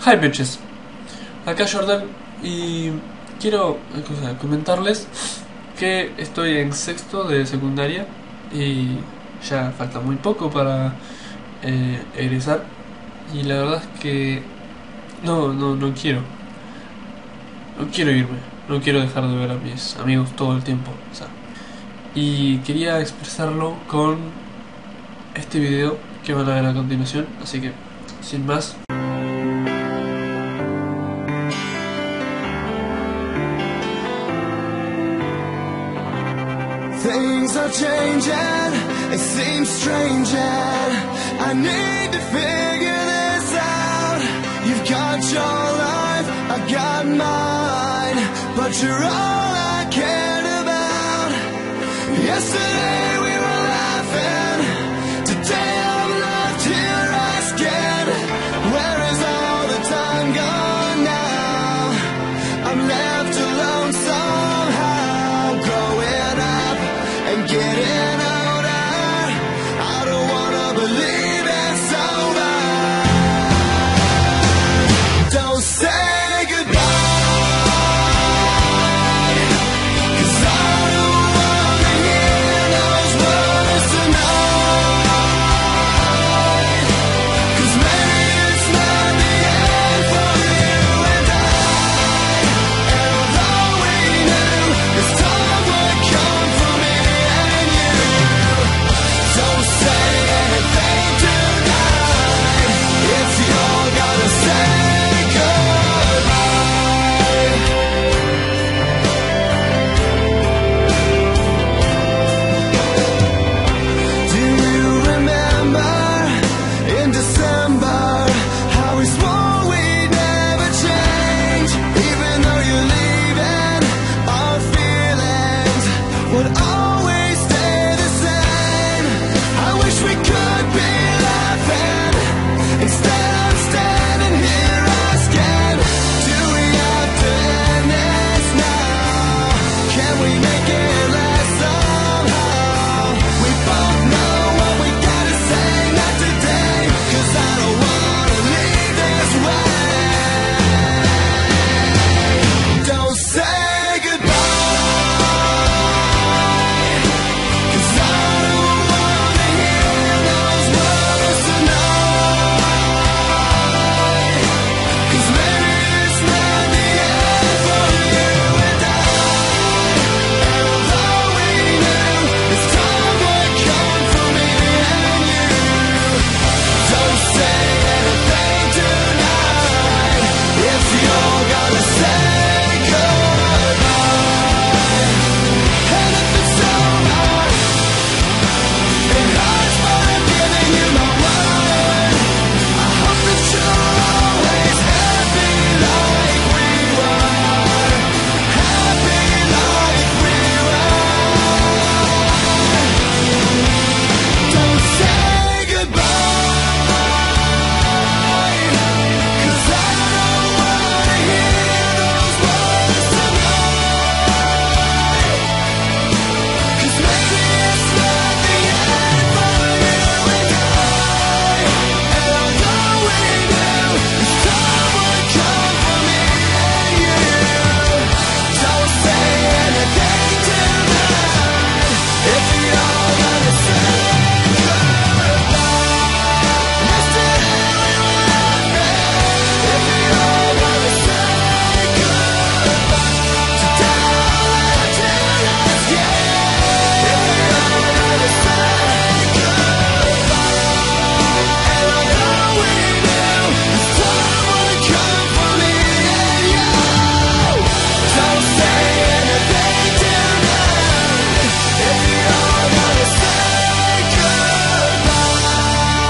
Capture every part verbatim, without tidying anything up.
Hi bitches, acá Jordan y quiero cosa, comentarles que estoy en sexto de secundaria y ya falta muy poco para eh, egresar y la verdad es que no, no, no quiero, no quiero irme, no quiero dejar de ver a mis amigos todo el tiempo, o sea, y quería expresarlo con este video que van a ver a continuación, así que sin más. Things are changing, it seems strange and I need to figure this out. You've got your life, I got mine, but you're all I cared about. Yesterday we were laughing, today I'm left here asking, where is all the time gone now? I'm left alone somehow, growing up and getting older. I don't wanna believe it's over. Don't say goodbye, 'cause I don't wanna hear those words tonight. 'Cause maybe it's not the end for you and I. And although we knew this time would come for me and you, don't say anything tonight if you're gonna say goodbye. Do you remember in December how we swore we'd never change? Even though you're leaving, our feelings would always stay the same. I wish we could be laughing, instead I'm standing here asking, do we have to end this now? Can we make it last somehow? We both know what we gotta say, not today, 'cause I don't wanna leave this way. Don't say goodbye, 'cause I don't wanna hear those words tonight. 'Cause maybe it's not the end for you and I. And although we knew this time would come for me and you, don't say anything tonight if you're gonna say goodbye. And if it's over, it hurts, but I'm giving you my word. I hope that you're always happy like we were, happy like we were. Don't say goodbye, 'cause I don't wanna hear those words tonight. 'Cause maybe it's not the end for you and I. And although we knew this time would come for me and you, don't say anything tonight if you're gonna say goodbye. Yesterday we were laughing, if you're gonna say goodbye. Today I'll let you ask, yeah, if you're gonna say goodbye. And although we knew this time would come for me and you, don't say anything tonight if you're gonna say goodbye.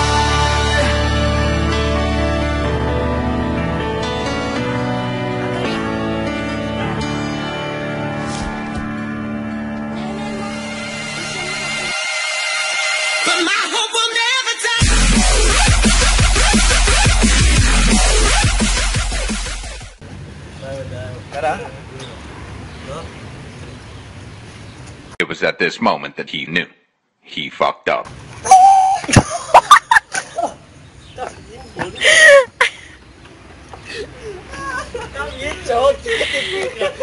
But my hope will never die. It was at this moment that he knew. He fucked up. chabón, ¿qué te pega?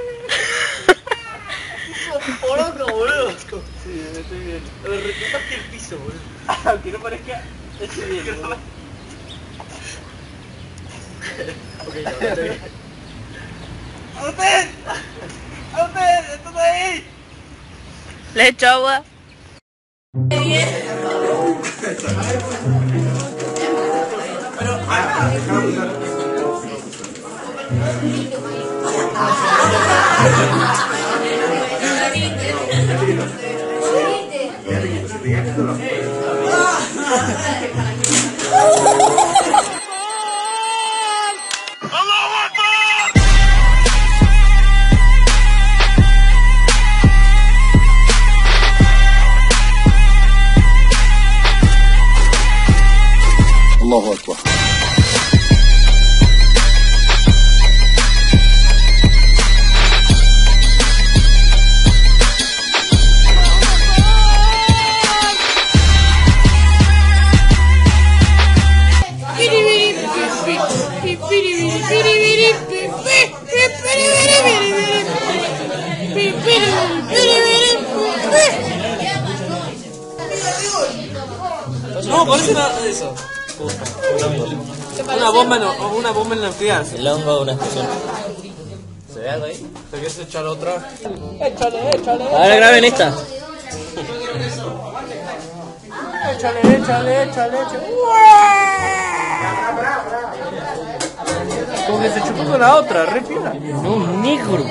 Sos porongo, boludo. Sí, estoy bien. Me retrataste el piso, boludo. Aunque no parezca, estoy bien, boludo. Ok, no, estoy bien. ¡A usted! ¡A usted! ¡Estás ahí! Le echo agua. الله أكبر. No, parece nada de eso. Una bomba, no, una bomba nuclear. El hongo de una explosión. ¿Se ve algo ahí? ¿Te quieres echar otra? Échale, échale. Ahora graben esta. Échale, échale, échale, échale. Como que se chupó con la otra, re piola. No, negro.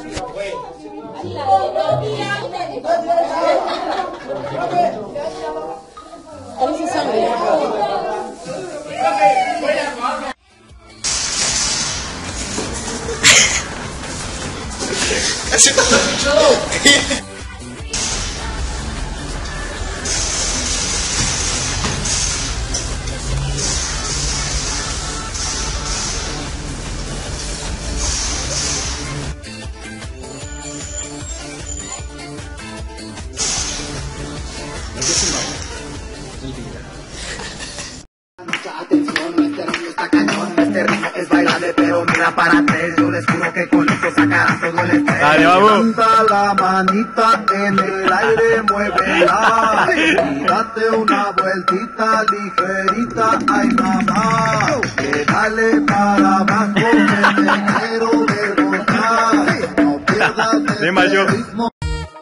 Parece sangre. Atención, este ritmo está cañón, este ritmo es bailable, pero mira para atrás, yo les juro que con esto sacarás todo el estrés. Dale, vamos. Levanta la manita en el aire, muévela, y date una vueltita ligerita, ay mamá, que dale para abajo, que te quiero ver gozar, no pierdas De mayor. ritmo.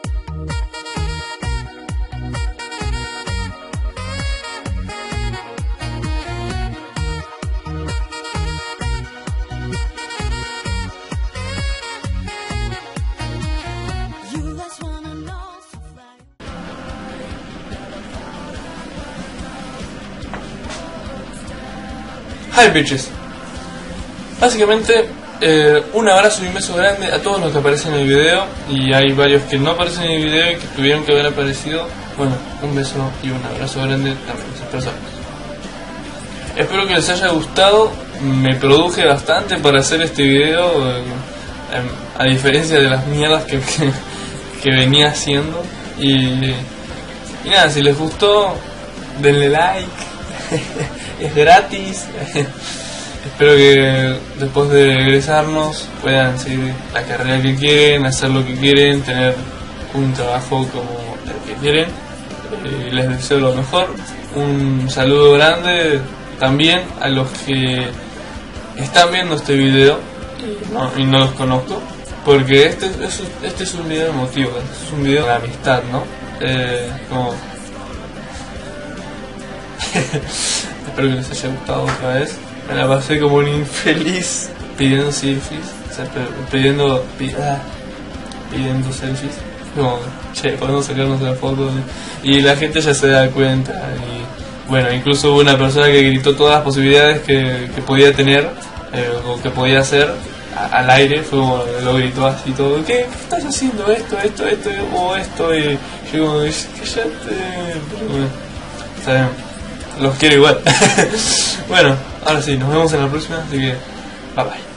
Hi bitches. Básicamente, eh, un abrazo y un beso grande a todos los que aparecen en el video. Y hay varios que no aparecen en el video y que tuvieron que haber aparecido. Bueno, un beso y un abrazo grande también a esas personas. Espero que les haya gustado. Me produje bastante para hacer este video, eh, eh, a diferencia de las mierdas que, que, que venía haciendo. Y, y nada, si les gustó, denle like. Es gratis. Espero que después de egresarnos puedan seguir la carrera que quieren, hacer lo que quieren, tener un trabajo como el que quieren. Eh, les deseo lo mejor. Un saludo grande también a los que están viendo este video y no, y no los conozco, porque este, es, este es un video emotivo, es un video de amistad, ¿no? Eh, como espero que les haya gustado otra vez. Me la pasé como un infeliz pidiendo selfies, o sea, pidiendo pi- ah, pidiendo selfies. Como, che, podemos sacarnos la foto. Y la gente ya se da cuenta. Y bueno, incluso hubo una persona que gritó todas las posibilidades que, que podía tener, eh, o que podía hacer a, al aire. Fue como, lo gritó así todo. ¿Qué, ¿Qué estás haciendo? Esto, esto, esto, o esto. Y yo como, cállate. Pero bueno, está bien. Los quiero igual. Bueno, ahora sí, nos vemos en la próxima, así que bye bye.